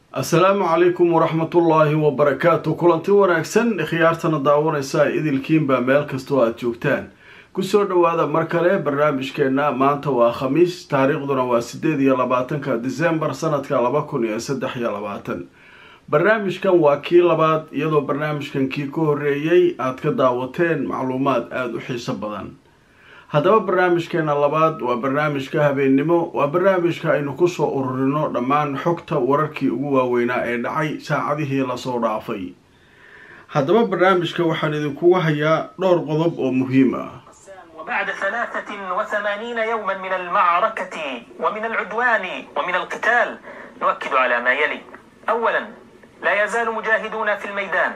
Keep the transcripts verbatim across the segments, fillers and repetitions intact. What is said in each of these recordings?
السلام عليكم ورحمة الله وبركاته. كلنتي wanaagsan khiyaartana daawanaysa idilkiinba meel kasto aad joogtaan. Ku soo dhawaada mar kale barnaamijkeena maanta waa Khamiis, taariikhduna waa sideed iyo labaatanka December sanadka laba kun iyo saddex iyo labaatan. barnaamijkan waa kii labaad iyadoo barnaamijkan kii ka horeeyay aad ka daawateen macluumaad aad u xiiso badan. haddaba barnaamijkeena labaad waa barnaamijka habeennimo, waa barnaamijka aynu ku soo ururino dhammaan xogta wararkii ugu waaweynaa ee dhacay saacadihii la soo dhaafay. haddaba barnaamijka waxaan idinkugu hayaa dhowr qodob oo muhiim ah. وبعد ثلاثة وثمانين يوما من المعركة ومن العدوان ومن القتال نؤكد على ما يلي. أولا، لا يزال مجاهدون في الميدان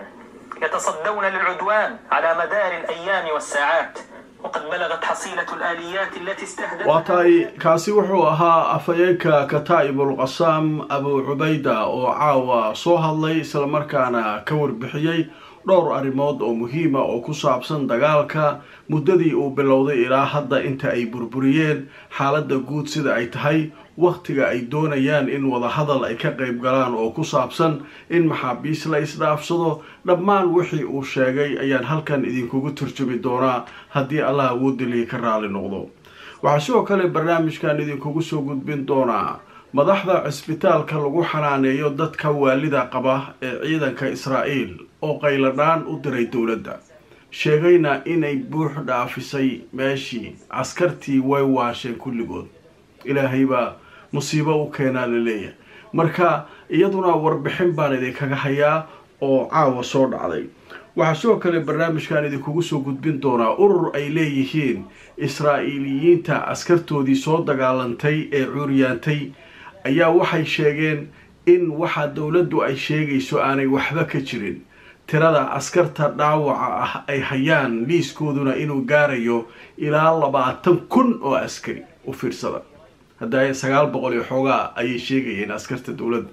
يتصدون للعدوان على مدار الأيام والساعات، وقد بلغت حصيلة الآليات التي استهدفت. وطاي كاسي وحو أها أفينك كتائب القسام أبو عبيدة وعاوة صوها الله سلمركانا كور بحيي dhowr arrimood oo muhiima oo ku saabsan dagaalka muddadii uu bilowday ilaa hadda inta ay burburiyeen xaaladda guud sida ay tahay, waqtiga ay doonayaan in wada hadal ay ka qayb galaan oo ku saabsan in maxaabiis la isdhaafsado. dhammaan wixii uu sheegay ayaan halkan idinkugu turjumi doonaa haddii Allah awoodilii ka raali noqdo. waxaa sidoo kale barnaamijkan idinkugu soo gudbin doonaa madaxda cisbitaalka lagu xanaaneeyo dadka waalida qaba ee ciidanka Israa'iil oo qayladhaan u diray dowladda, sheegayna inay buux dhaafisay meeshii askartii way waasheen kulligood. ilaahay baa musiibo u keenaa la leeyahay. marka iyaduna warbixin baan idinkaga hayaa oo caawa soo dhacday. waxaa sidoo kale barnaamijkan idinkugu soo gudbin doonaa urur ay leeyihiin Israa'iiliyiinta askartoodii soo dagaalantay ee cuuryaantay ayaa waxay sheegeen in waxa dowladdu ay sheegayso aanay waxba ka jirin. tirada askarta dhaawaca ah ay hayaan liiskooduna inuu gaarayo ilaa labaatan kun oo askari. u fiirsada, hadda sagaal boqol iyo xoogaa ayay sheegayeen askarta dowladda,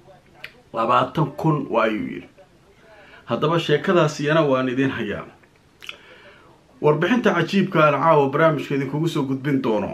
labaatan kun waa ayuu yidhi. haddaba sheekadaas iyana waan idin hayaa. warbixinta cajiibka aan caawa barnaamijka idinkugu soo gudbin doono.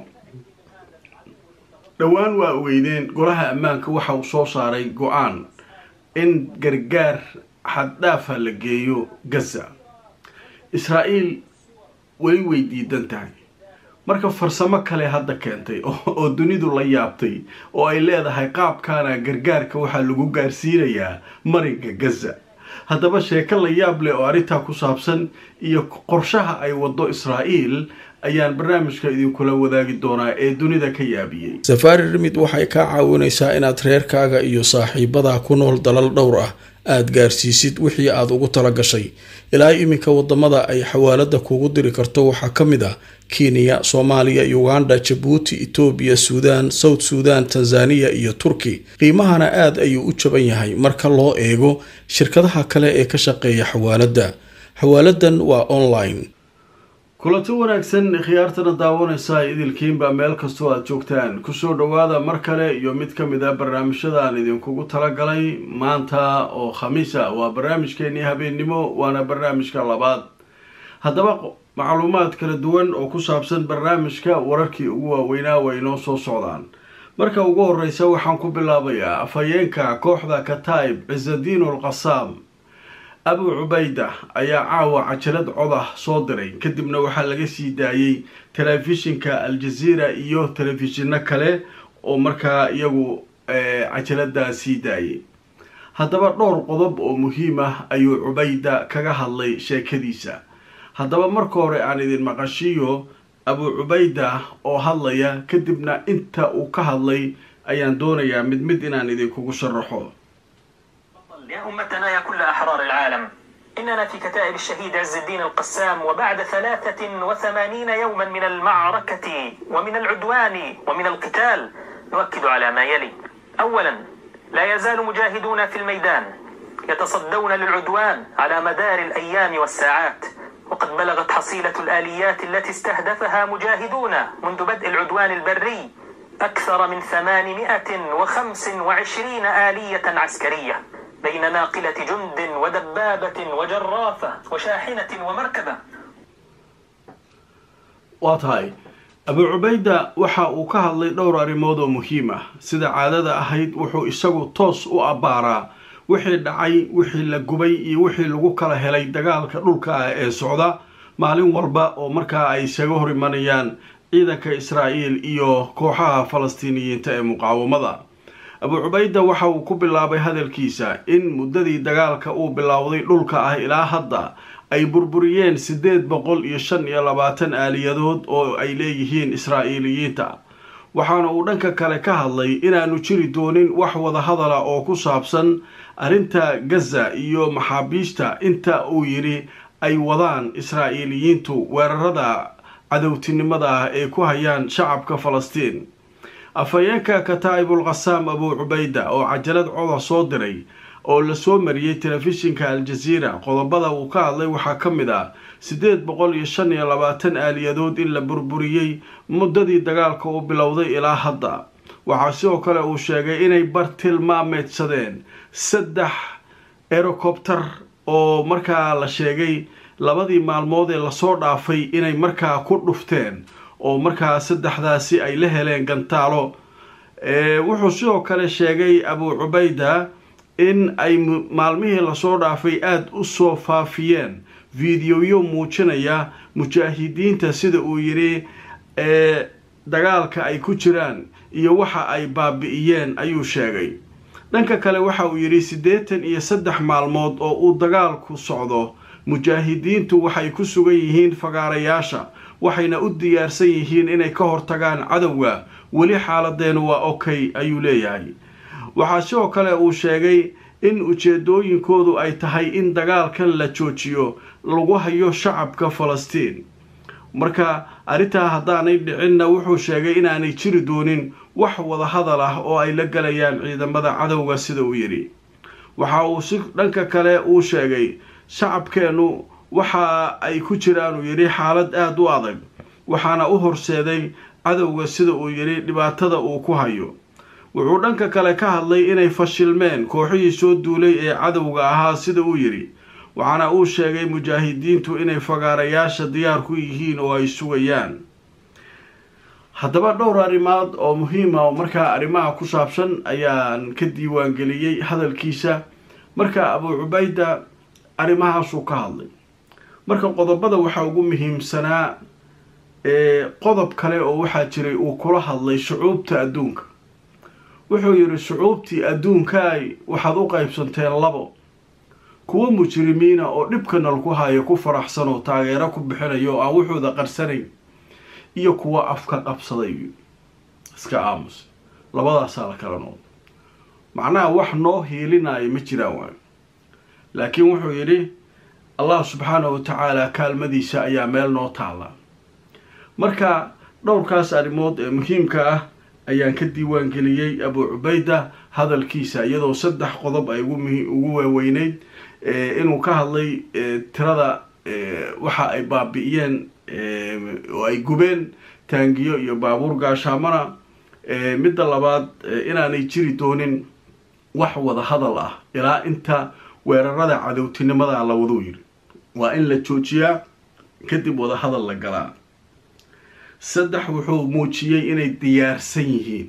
dhowaan waa ogeydeen golaha ammaanka waxa uu soo saaray go-aan in gargaar xaddhaafa la geeyo Gaza. Israa'iil weli way diidan tahay, marka farsamo kale hadda keentay oo dunidu la yaabtay oo ay leedahay qaabkaana gargaarka waxaa lagu gaarsiinayaa marinka Gaza. haddaba sheeko la yaab leh oo arrintaa ku saabsan iyo qorshaha ay wado Israa'iil ayaan barnaamijka idinkula wadaagi doonaa ee dunida ka yaabiyey. Safari Remit waxay ka caawinaysaa inaad reerkaaga iyo saaxiibada ku nool dalal dhowr ah aad gaarsiisid wixii aad ugu tala gashay. ilaa iminka wadamada ay xawaalada kugu diri karto waxaa ka mid ah Kenya, Soomaaliya, Uganda, Djibouti, Ethiopia, Sudan, South Sudan, Tanzania iyo Turkey. qiimahana aad ayuu u jaban yahay marka loo eego shirkadaha kale ee ka shaqeeya xawaalada. xawaaladan waa online. kulanti wanaagsan khiyaartana daawanaysa idilkiinba meel kastoo aad joogtaan. kusoo dhawaada mar kale iyo mid ka mid ah barnaamijyadaan idinkugu talagalay maanta oo Khamiisa. waa barnaamijkeennii habeennimo, waana barnaamijka labaad. haddaba macluumaad kala duwan oo ku saabsan barnaamijka wararkii ugu waaweynaa way inoo soo socdaan. marka ugu horeysa waxaan ku bilaabayaa afhayeenka kooxda Kataib Izzadiin al-Qassam Abu Ubayda ayaa caawa cajalad cod ah soo diray, kadibna waxaa laga sii daayay telefishinka Al Jazeera iyo telefishinno kale oo markaa iyagu cajalada sii daayay. haddaba dhowr qodob oo muhiim ah ayuu Ubayda kaga hadlay sheekadiisa. haddaba marka hore aan idin maqashiyo Abu Ubayda oo hadlaya, kadibna inta uu ka hadlay ayaan doonayaa mid mid inaan idinkugu sharaxo. يا أمتنا يا كل أحرار العالم، إننا في كتائب الشهيد عز الدين القسام، وبعد ثلاثة وثمانين يوما من المعركة ومن العدوان ومن القتال نؤكد على ما يلي. أولا، لا يزال مجاهدون في الميدان يتصدون للعدوان على مدار الأيام والساعات، وقد بلغت حصيلة الآليات التي استهدفها مجاهدون منذ بدء العدوان البري أكثر من ثمانمائة وخمس وعشرين آلية عسكرية بين ناقلة جند ودبابة وجرافة وشاحنة ومركبة. واتهاي abu cubayda waxa uu ka hadlay dhowr arrimood oo muhiim ah sida caadada ahayd wuxuu isagu toos u abaaraa wixii dhacay wixii la gubay iyo wixii lagu kala helay dagaalka dhulka ah ee socda maalin walba oo markaa ay isaga hor imanayaan ciidanka Israa'iil iyo kooxaha Falastiiniyiinta ee muqaawamada abu cubayda waxa uu ku bilaabay hadalkiisa in muddadii dagaalka uu bilowday dhulka ah ilaa hadda ay burburiyeen sideed boqol iyo shan iyo labaatan aaliyadood oo ay leeyihiin Israa'iiliyiinta waxaana uu dhanka kale ka hadlay inaanu jiri doonin wax wada hadala oo ku saabsan arrinta Gaza iyo maxaabiista inta uu yiri ay wadaan Israa'iiliyiintu weerarada cadawtinimada ah ee ku hayaan shacabka Falastiin afayeenka Kataibul Qassam abu cubayda oo cajalad cod soo diray oo la soo mariyay telefishinka Al Jazeera qodobada uu ka hadlay waxa kamid ah sideed boqol iyo shan iyo labaatan aaliyadood in la burburiyay muddadii dagaalka uu bilowday ilaa hadda waxa sidoo kale uu sheegay inay bartilmaameedsadeen saddex helicopter oo markaa la sheegay labadii maalmood ee la soo dhaafay inay markaa ku dhufteen oo markaa saddexdaasi ay la heleen gantaalo ee wuxuu sidoo kale sheegay abu cubayda in ay maalmihii la soo dhaafay aad u soo faafiyeen fiidiyoyo muujinaya mujaahidiinta sida uu yiri ee dagaalka ay ku jiraan iyo waxa ay baabi'iyeen ayuu sheegay dhanka kale waxa uu yiri siddeetan iyo saddex maalmood oo uu dagaalku socdo mujaahidiintu waxay ku sugan yihiin fagaarayaasha waxayna u diyaarsan yihiin inay ka hortagaan cadawga wali xaaladeenu waa okay ayuu leeyahay waxa sidoo kale uu sheegay in ujeedooyinkoodu ay tahay in dagaalkan la joojiyo lagu hayo shacabka Falastiin marka arinta hadaanay dhicinna wuxuu sheegay inaanay jiri doonin wax wada hadal ah oo ay la galayaan ciidamada cadawga sida uu yiri waxa uu si dhanka kale uu sheegay shacabkeenu waxa ay ku jiraan uu yiri xaalad aad u adag waxaana u horseeday cadawga sida uu yiri dhibaatada uu ku hayo wuxuu dhanka kale ka hadlay inay fashilmeen kooxihii soo duulay ee cadawga ahaa sida uu yiri waxaana uu sheegay mujaahidiintu inay fagaarayaasha diyaar ku yihiin oo ay sugayaan haddaba dhowr arrimood oo muhiim ah oo markaa arrimaha ku saabsan ayaan ka diiwaan geliyay hadalkiisa marka abu cubayda arrimahaas uu ka hadlay marka qodobada waxa ugu muhiimsanaa ee qodob kale oo waxa jiray uu kula hadlay shucuubta adduunka wuxuu yiri shucuubtii adduunka ay waxaad u qaybsanteen labo kuwa mujrimiina oo dhibkana ku haya ku faraxsan oo taageero ku bixinayo aan wuxuuda qarsanay iyo kuwa afka qabsaday iska aamus labadaas la kala nool macnaha wax noo heelinay ma jiraan waan laakiin wuxuu yiri Allah subhanahu wa ta'ala kaalmadiisa ayaa meel noo taala marka dhowrkaas arrimood ee muhiimka ah ayaan ka diiwaan geliyay abu cubayda hadalkiisa iyadoo saddex qodob ay ugu ugu weeyneyd ee inuu ka hadlay tirada waxa ay baabi'iyeen oo ay gubeen taangiyo iyo baabuur gaashaamana midda labaad inaanay jiri doonin wax wada hadal ah ilaa inta weerarada cadawtinimada la wado yiri waa in la joojiyaa kadib wada hadal la galaa saddex wuxuu muujiyay inay diyaarsan yihiin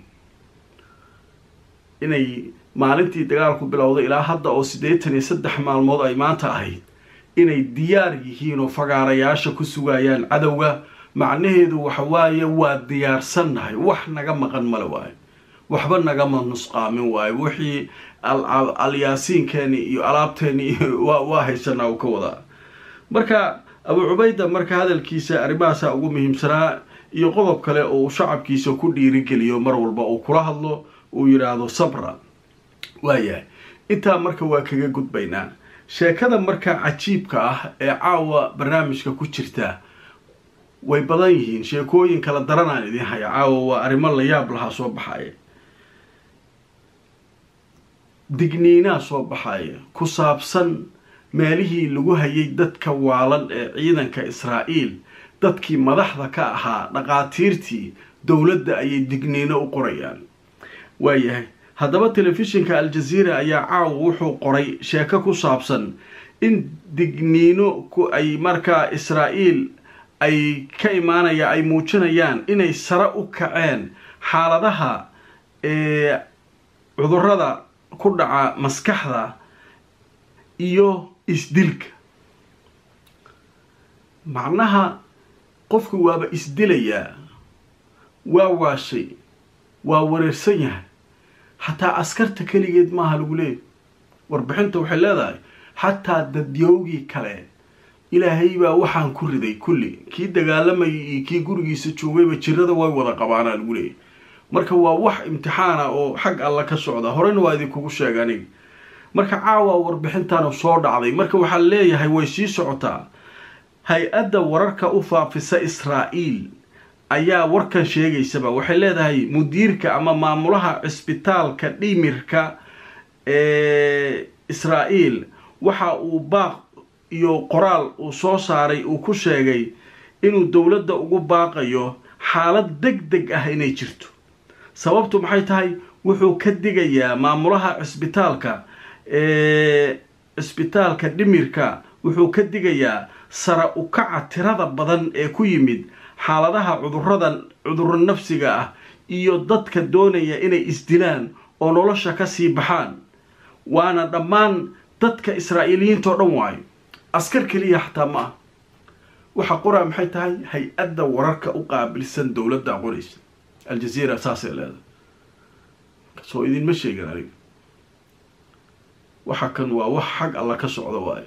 inay maalintii dagaalku bilowday ilaa hadda oo siddeetan iyo saddex maalmood ay maanta ahayd inay diyaar yihiin oo fagaarayaasha ku sugayaan cadawga macnaheedu waxa waaye waa diyaarsanahay wax naga maqan male waaye waxba naga nusqaamin waaye wixii al yaasiinkeeni iyo alaabteeni waa haysanaa oo ka wada marka abu cubayda marka hadalkiisa arrimahaas ugu muhiimsanaa iyo qodob kale oo shacabkiisa ku dhiirigeliyo mar walba oo kula hadlo uu yiraahdo sabra waayahay inta marka waa kaga gudbaynaa sheekada marka cajiibka ah ee caawa barnaamijka ku jirta way badan yihiin sheekooyin kala daranaan idin haya caawa waa arrimo la yaab laha soo baxay digniina soo baxay ku saabsan meelihii lagu hayay dadka waalan ee ciidanka Israa'iil dadkii madaxda ka ahaa dhaqaatiirtii dawladda ayay digniino u qorayaan waayahay haddaba telefishinka Al Jazeera ayaa caawa wuxuu qoray sheeko ku saabsan in digniino ku ay markaa Israa'iil ay ka imaanaya ay muujinayaan inay sare u kaceen xaaladaha ee cudurrada ku dhaca maskaxda iyo isdilka. macnaha qofku waaba isdilayaa, waa waashay, waa wareersan yahay. xataa askarta keligeed maaha lagu leeyahy. warbixinta waxay leedahay xataa dadyoogii kale ilaahay baa waxaan ku riday kulli, kii dagaalamayay iyo kii gurigiisa joogayba jirada way wada qabaanaa lagu leeyahy. marka waa wax imtixaana oo xag alla ka socda. horena waa idinkugu sheega aniga. marka caawa warbixintaanu soo dhacday. marka waxaa leeyahay way sii socotaa. hay-adda wararka u faafisa Israa'iil ayaa warkan sheegaysaba. waxay leedahay mudiirka ama maamulaha cisbitaalka dhimirka ee Israa'iil waxa uu baaq iyo qoraal uu soo saaray uu ku sheegay inuu dowladda ugu baaqayo xaalad degdeg ah inay jirto. sababtu maxay tahay? wuxuu ka digayaa maamulaha cisbitaalka ee cisbitaalka dhimirka wuxuu ka digayaa sare u kaca tirada badan ee ku yimid xaaladaha cudurrada cudurro nafsiga ah iyo dadka doonaya inay isdilaan oo nolosha ka sii baxaan. waana dhammaan dadka Israa'iiliyiinta oo dhan waayo, askar kaliya xataa ma ah. waxa qoraa maxay tahay? hay-adda wararka u qaabilsan dowladda qoraysa aljazeera saasay leedahay. soo idinma sheegan aniga. waxa kan waa wax xag alla ka socda waayo.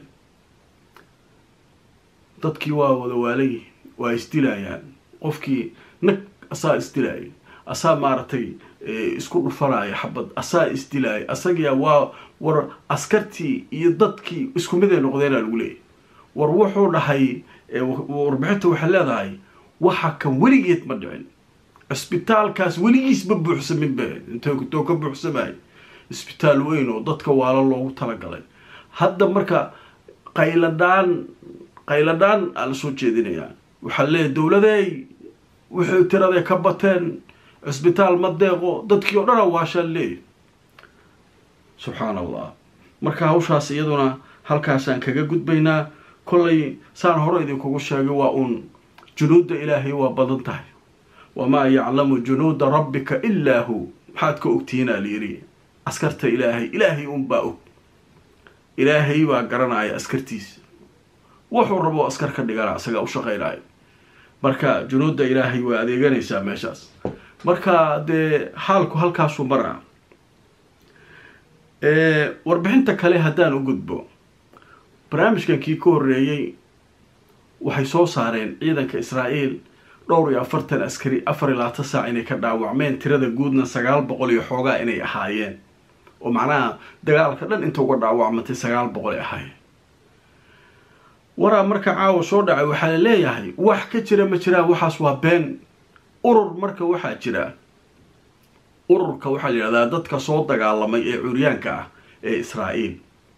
dadkii waa wada waalayay, waa isdilayaan. qofkii nag asaa isdilaaya, asaa maaragtay isku dhufanaya xabad, asaa isdilaaya. asagiya waa war askartii iyo dadkii isku mid ay noqdeenaa lagu leeyahy. war wuxuu dhahay warbixinta waxay leedahay waxa kan weligeed ma dhicin. cisbitaalkaas weligiisba buuxsamin ba intoo ka buuxsamay. isbitaal weyn oo dadka waala loogu talagalay. hadda marka qayladaan qayladaan aan soo jeedinayaa. waxaa leeyahay dowladeey waxay tirada ka bateen, cisbitaal ma deeqo, dadkii oo dhan waashaan leeyahay. subxaan allah. marka hawshaas iyaduna halkaasaan kaga gudbaynaa. kollay saan hore idinkugu sheegay waa uun junuudda ilaahay waa badan tahay. wamaa yaclamu junuuda rabbika ilaa hu. maxaad ka ogtihiinaa layidhi askarta ilaahay ilaahay unbaa og. ilaahay baa garanaya askartiisa, wuxuu rabo askar ka dhigana isaga u shaqaynaayo. marka junuudda ilaahay waa adeeganaysaa meeshaas. marka dee xaalku halkaasuu maraa. warbixinta kale haddaan u gudbo, barnaamijkan kii ka horreeyey waxay soo saareen ciidanka Israa'iil dhowr iyo afartan askari afar iyo labaatan saac inay ka dhaawacmeen, tirada guudna sagaal boqol iyo xoogaa inay ahaayeen. oo macnaha dagaalka dhan inta uga dhaawacmatay sagaal boqol ay ahaayeen. waraa marka caawa soo dhacay waxaa la leeyahay wax ka jira ma jiraan, waxaas waa been. urur marka waxaa jira, ururka waxaa la yidhahdaa dadka soo dagaalamay ee curyaanka ah ee Israa'iil.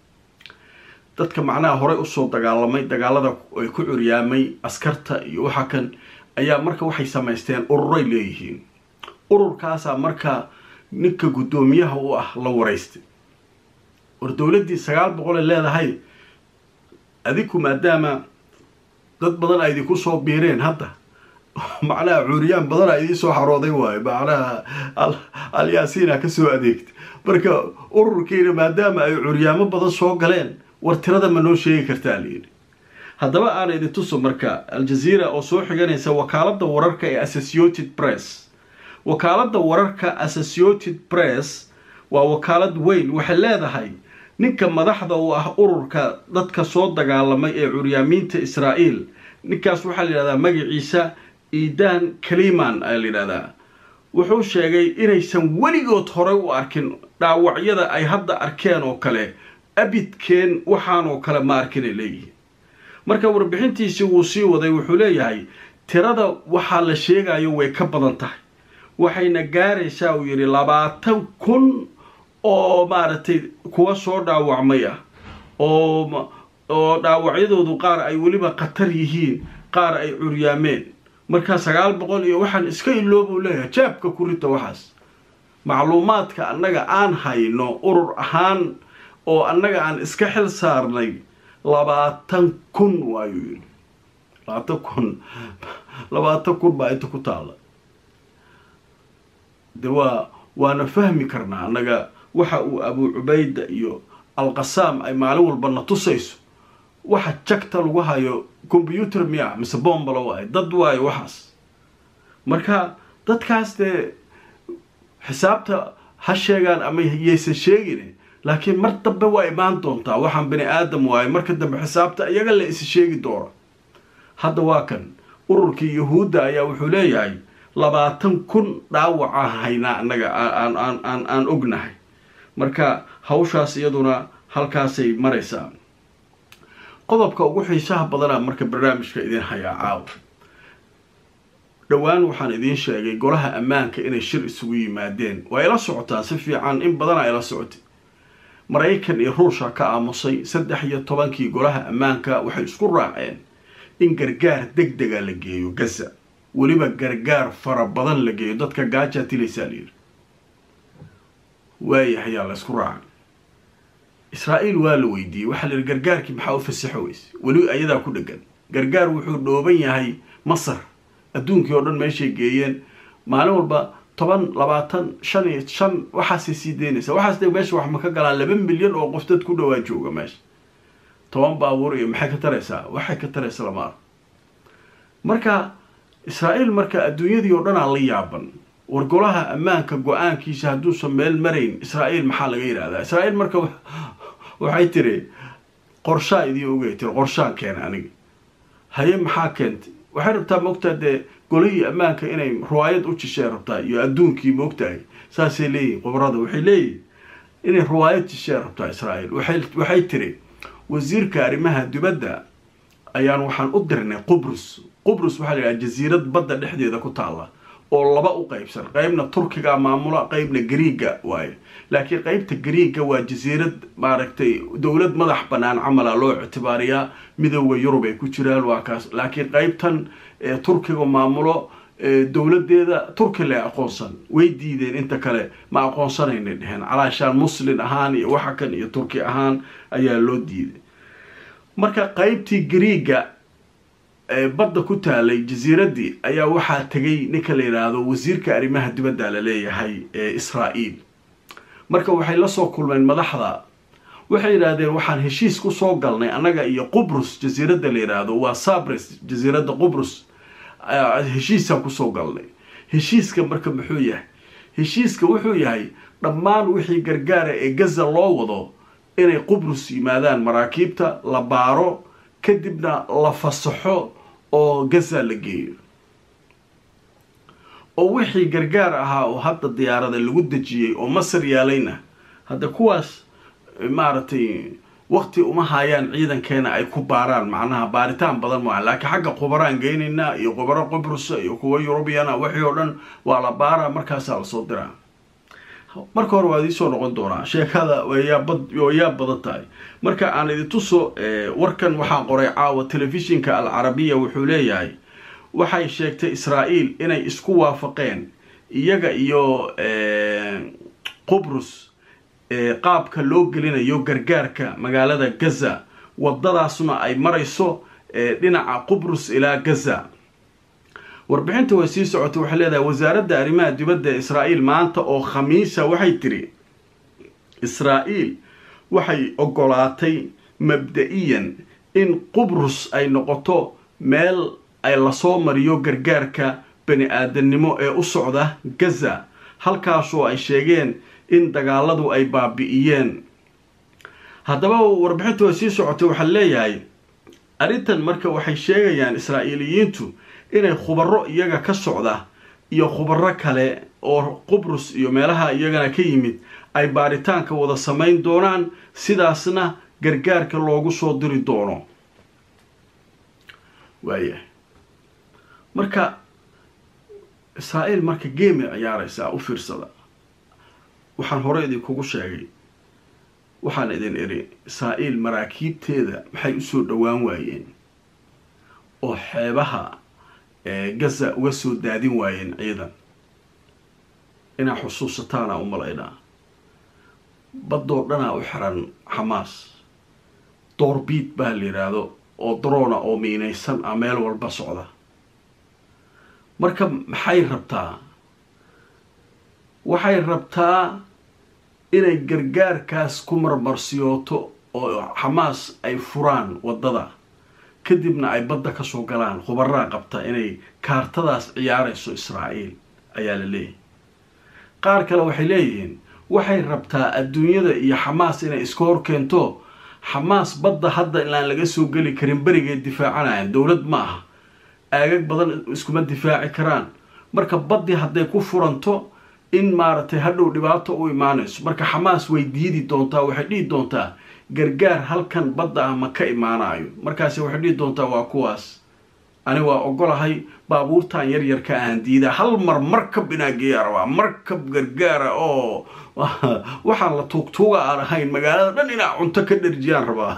dadka macnaha horey usoo dagaalamay dagaalada ay ku curyaamay askarta iyo waxa kan ayaa marka waxay samaysteen ururay leeyihiin. ururkaasaa marka ninka guddoomiyaha u ah la wareystay. war dowladdii sagaal boqol ay leedahay, adiku maadaama dad badan ay idinku soo biireen hadda macnaha curyaan badan ay idin soo xarooday waayo, macnaha alyaasiina ka soo adeegtay. marka ururkiina maadaama ay curyaamo badan soo galeen, war tirada ma noo sheegi kartaa layidhi. haddaba aan idin tuso marka aljazeera oo soo xiganaysa wakaaladda wararka ee Associated Press. wakaaladda wararka Associated Press waa wakaalad weyn. waxay leedahay ninka madaxda u ah ururka dadka soo dagaalamay ee curyaamiinta Israa'iil, ninkaas waxaa la yidhahdaa magaciisa Idan Kaliman ayaa la yidhahdaa. wuxuu sheegay inaysan weligood hore u arkin dhaawacyada ay hadda arkeen oo kale. abidkeen waxaan oo kale ma arkin ay leeyihiin. marka warbixintiisii wuu sii waday. wuxuu leeyahay tirada waxaa la sheegayo way ka badan tahay, waxayna gaaraysaa uu yidhi labaatan kun oo maaragtay kuwa soo dhaawacmay ah oo oo dhaawacyadoodu qaar ay weliba khatar yihiin, qaar ay curyaameen. markaa sagaal boqol iyo waxaan iska iloobuu leeyahay jaabka ku rita waxaas. macluumaadka annaga aan hayno urur ahaan oo annaga aan iska xil saarnay labaatan kun waayuu yidhi. labaatan kun labaatan kun baa inta ku taalla de waa waana fahmi karnaa annaga waxa uu abu cubayda iyo alqasaam ay maalin walba na tusayso waxa jagta lagu hayo computer miya mise bombalo waay dad waayo waxaas marka dadkaas dee xisaabta ha sheegaan ama yaysan sheegin laakiin mar dambe waa imaan doontaa waxaan bani aadam waayo marka dambe xisaabta iyaga la is sheegi doono hadda waa kan ururkii yahuudda ayaa wuxuu leeyahay labaatan kun dhaawaca haynaa annaga aan aan aan aan ognahay marka hawshaas iyaduna halkaasay maraysaa qodobka ugu xiisaha badana marka barnaamijka idin hayaa caaw dhawaan waxaan idin sheegay golaha ammaanka inay shir isugu yimaadeen waa ila socotaa si fiican in badan ay la socotay maraykan iyo ruushka ka aamusay saddex iyo tobankii golaha ammaanka waxay isku raaceen in gargaar degdega la geeyo Gaza waliba gargaar fara badan la geeyo dadka gaaja tilaysa leeyahay waayahay la isku raacay Israa'iil waa la weydiiyay waxa la gargaarkii maxaa u fasaxays wali ayada ku dhagan gargaar wuxuu dhooban yahay Masar adduunkii oo dhan meeshay geeyeen maalin walba toban labaatan shan iyo shan waxaas sii deynaysa waxaas day meesha wax ma ka galaan laba milyan oo qof dad ku dhawaa jooga meesha toban baabuur iyo maxay ka taraysaa waxay ka taraysaa lama marka Israa'iil marka adduunyadii oo dhan la yaaban wargolaha ammaanka go'aankiisa hadduu soo meel marayn Israa'iil maxaa laga yiraahdaa Israa'iil marka waxay tiri qorshaa idii ogeey tir qorshaan keen aniga haye maxaa keentay waxay rabtaa moogtaa de golihii ammaanka inay ruwaayad u jisheen rabtaa iyo adduunkii moogtahay saasay leeyihiin qobrada waxay leeyihiin inay ruwaayad jisheen rabtaa Israa'iil waxay waxay tiri wasiirka arrimaha dibadda ayaan waxaan u dirnay Qubrus Qubrus waxa la yiraahdaa jasiirad badda dhexdeeda ku taala oo laba u qaybsan qaybna Turkiga maamula qaybna Greega waay laakiin qaybta Greega waa jasiirad maaragtay dawlad madax banaan camala loo ictibaariyaa midowga Yurub ay ku jiraan waa kaas laakiin qaybtan Turkiga maamulo dawladeeda Turkiga aqoonsan way diideen inta kale ma aqoonsanayna dhaheen calaashaan muslim ahaan iyo waxa kan iyo Turki ahaan ayaa loo diiday marka qaybtii Greega badda ku taalay jasiiradii ayaa waxaa tagay ninka la yiraahdo wasiirka arrimaha dibadda la leeyahay ee Israa'iil marka waxay la soo kulmeen madaxda waxay yiraahdeen waxaan heshiis ku soo galnay anaga iyo Qubrus jasiiradda la yiraahdo waa Cyprus jasiiradda Qubrus heshiisa ku soo galnay heshiiska marka muxuu yahay heshiiska wuxuu yahay dhammaan wixii gargaar ee Gaza loo wado inay Qubrus yimaadaan maraakiibta la baaro kadibna la fasaxo oo Gaza la geeyo oo wixii gargaar ahaa oo hadda diyaarada lagu dajiyay oo Masar yaalayna hadda kuwaas maartay waqti uma hayaan ciidankeena ay ku baaraan macnaha baaritaan badan ma laakiin xagga qubaraan geynina iyo qubaro Qubrus iyo kuwa European wixii oo dhan waa la baara markaas la soo diraa marka hore waa idin soo noqon doonaa sheekada way bad way badan tahay marka aan idin tuso warkan waxaan qoray caawa telefishinka al-Arabiya wuxuu leeyahay waxay sheegtay Israa'iil inay isku waafaqeen iyaga iyo Qubrus qaabka loo gelinayo gargaarka magaalada Gaza wadadaasna ay marayso dhinaca Qubrus ilaa Gaza warbixinta way sii socotay waxa leedahay wasaaradda arrimaha dibadda Israa'iil maanta oo khamiisa waxay tiri Israa'iil waxay ogolaatay mabda'iyan in Qubrus ay noqoto meel ay la soo mariyo gargaarka bani aadamnimo ee u socda Gaza halkaas oo ay sheegeen in dagaaladu ay baabi'iyeen haddaba warbixinta way sii socotay waxa leeyahay arintan marka waxay sheegayaan Israa'iiliyiintu inay khubaro iyaga ka socda iyo khubaro kale oo Qubrus iyo meelaha iyagana ka yimid ay baaritaanka wada sameyn doonaan sidaasna gargaarka loogu soo diri doono waaya marka Israa'iil marka game ciyaaraysa u fiirsada waxaan hore idin kugu sheegay waxaan idin iri Israa'iil maraakiibteeda maxay u soo dhawaan waayeen oo xeebaha Gaza uga soo daadin waayeen ciidan ina xusuusataana u malaynaa badoo dhana u xiran Hamas doorbid baa la yiraahdo oo drona oo miinaysan ah meel walba socda marka maxay rabtaa waxay rabtaa inay gargaarkaas ku marmarsiyooto oo Xamaas ay furaan wadada kadibna ay badda ka soo galaan khubarada qabta inay kaartadaas ciyaarayso Israa'iil ayaa la leeyahay qaar kale waxay leeyihiin waxay rabtaa adduunyada iyo Xamaas inay iska hor keento Xamaas badda hadda ilaa laga soo gali karin barigeed difaacanayaan dawlad ma aha aagag badan iskuma difaaci karaan marka baddi hadday ku furanto in maartay hadhow dhibaato u imaanayso marka Xamaas way diidi doontaa waxay dhigi doontaa gargaar halkan badda ah ma ka imaanayo markaas waxay dhigi doontaa waa kuwaas ani waa ogolahay baabuurtan yar yar ka aan diida hal mar markab inaageeya rabaa markab gargaara oo waxaan la tuugtuuga aan ahayn magaalada dhan inaa cunto ka dharjiyaan rabaa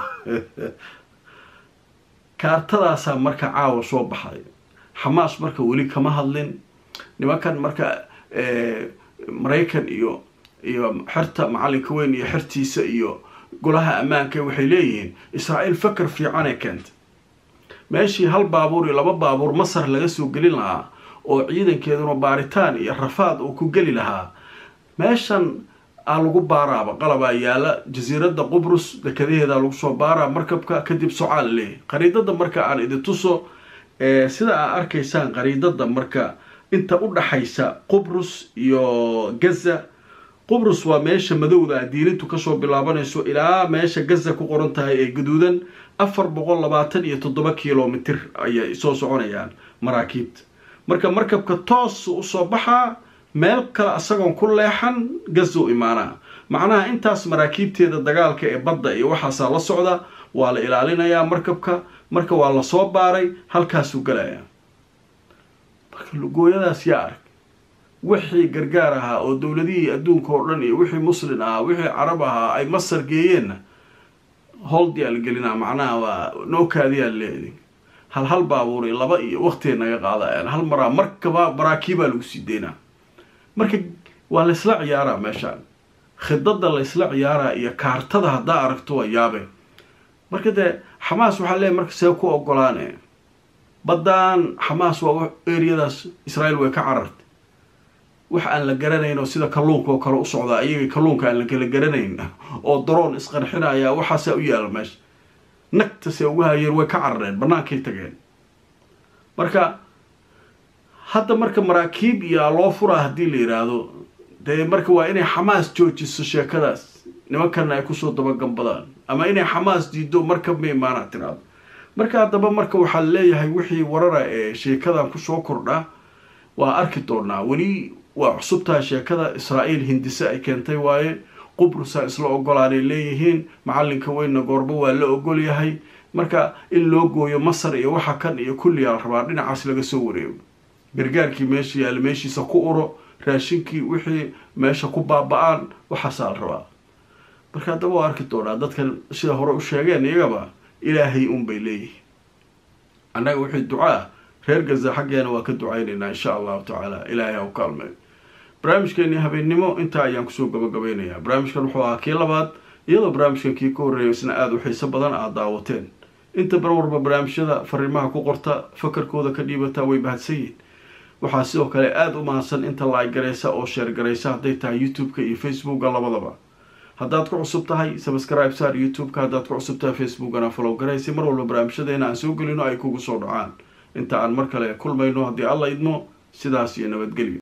kaartadaasa marka caawa soo baxay Xamaas marka weli kama hadlin nimankan marka Mareykan iyo iyo xirta macalinka weyn iyo xirtiisa iyo golaha ammaanka waxay leeyihiin Israa'iil fakar fiican ay keentay meeshii hal baabuur iyo laba baabuur Masar laga soo gelin lahaa oo ciidankeeduna baaritaan iyo rafaad uu ku gali lahaa meeshan aan lagu baaraaba qalaba yaala jasiiradda Qubrus dekedeeda lagu soo baaraa markabka kadib su'aal leh qariidada marka aan idin tuso ee sida aad arkaysaan qariidada marka inta u dhaxaysa Qubrus iyo Gaza Qubrus waa meesha madowda diilintu ka soo bilaabanayso ilaa meesha Gaza ku qoran tahay ee guduudan afar boqol labaatan iyo toddoba kiiloomitir ayay soo soconayaan maraakiibta marka markabka toos u soo baxa meel kale asagoon ku leexan Gaza u imaana macnaha intaas maraakiibteeda dagaalka ee badda iyo waxaas la socda waa la ilaalinayaa markabka marka waa la soo baaray halkaas uu galaya marka lugooyadaas yaa arag wixii gargaar ahaa oo dawladihii adduunka oo dhan iyo wixii muslim ah wixii carab ahaa ay Masar geeyeen holdiya la gelina macnaha waa noo kaadiya leeyahay hal hal baabuur iyo laba iyo waqti naga qaadayaan hal mara markaba baraakiiba lagu sideena marka waa la isla ciyaaraa meeshaan khidada la isla ciyaaraa iyo kaartada hada aragto waa yaabe marka de Xamaas waxa leeyahay marka see ku ogolaanay badan Xamaas waa eriyadaas Israa'iil way ka carartay wax aan la garanayno sida kalluunka oo kale u socda ayaga kalluunka aan la kala garanayn oo drone isqarxinaya waxa u yaal meesh nagta se ugu hayeen way ka carareen banaankay tageen marka hadda marka maraakiib iyo loo furaa hadii la yiraahdo de marka waa inay Xamaas joojiso sheekadaas nimankan ay ku soo daba gambadaan ama inay Xamaas diido marka ma imaana tiraado marka hadaba marka waxa leeyahay wixii warara ee sheekadan ku soo kordha waa arki doonaa wali waa cusubta sheekada Israa'iil hindise ay keentay waaye Qubrus isla ogolaanay leeyihiin macalinka weyn goorba waa la ogol yahay marka in loo gooyo Masar iyo waxa kan iyo kulli yaa rabaa dhinacaas laga soo wareeyo gargaarkii meeshii yaal meeshiisa ku uro raashinkii wixii meesha ku baaba'aan waxa saal rabaa marka hadaba waa arki doonaa dadkan sida hore u sheegeen iyagaba ilaahay un bay leeyihiin anaga wixii ducaa reer Gaza xaqeena waa ka ducaynayna insha Allah ta'ala ilaahay oo kaalmay barnaamijkeeni habeenimo inta ayaan ku soo gabagabeynaya barnaamijkan wuxuu ahaa kii labaad iyadoo barnaamijkan kii ka horeeyay isna aad u xiiso badan aad daawateen inta barwarba barnaamijyada fariimaha ku qorta fakarkooda ka dhiibata way bahadsayin waxaa sidoo kale aad u mahadsan inta like gareysa oo share gareysa haday tahay YouTube-ka iyo Facebook-ka labadaba haddaad ku cusub tahay subscribe saar YouTube-ka haddaad ku cusub tahay Facebook-gana follow gareysa mar walba barnaamijyadeena aan soo gelino ay kugu soo dhacaan inta aan mar kale kulmayno haddii alla idmo sidaas iyo nabadgelyo